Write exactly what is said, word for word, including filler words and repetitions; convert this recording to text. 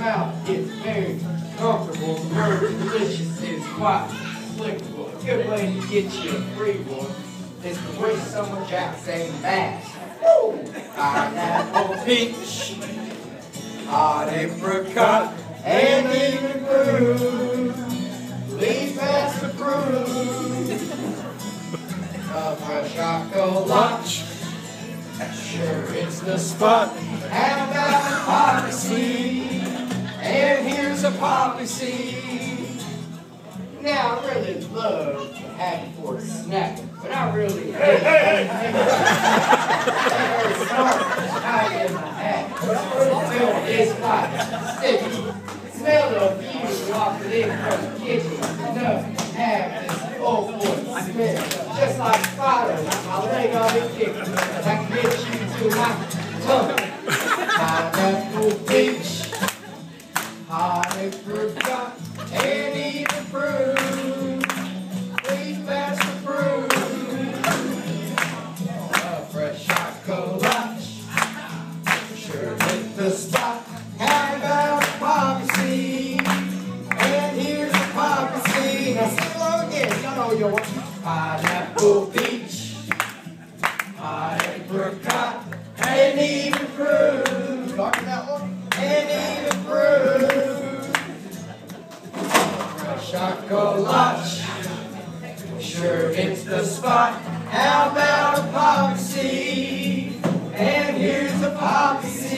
mouth, it's very comfortable. The word delicious is quite applicable. A good way to get you a free one is to wish someone Jack saying mash. Woo! Pineapple, peach, hot apricot, and even fruit. Please pass the fruit. A fresh chocolate. Sure, it's the spot. How about a poppy seed? And here's a poppy seed. Now, I really love to have it for a snack, but I really hate it. Very smart. I in my hat. Smell is like sticky. Smell the view walking in from the kitchen. Enough to have this old boy smell. Just like spiders, my leg on it kick. I can get you to my tongue. Pineapple, peach, hot apricot, and even fruit. Please pass the fruit. A fresh chocolate, sure hit the spot. How about a poppy seed? And here's a poppy seed. Now sing along again. Y'all know your pineapple, peach, hot apricot, and even fruit. Talking that one? And even fruit. Fresh chocolate, sure hits the spot. How about a poppy seed? And here's a poppy seed.